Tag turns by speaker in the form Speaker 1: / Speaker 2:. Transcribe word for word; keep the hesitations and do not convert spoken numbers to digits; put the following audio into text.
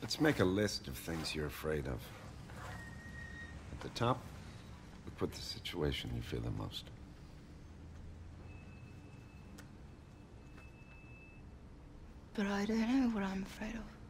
Speaker 1: Let's make a list of things you're afraid of. At the top, we put the situation you fear the most.
Speaker 2: But I don't know what I'm afraid of.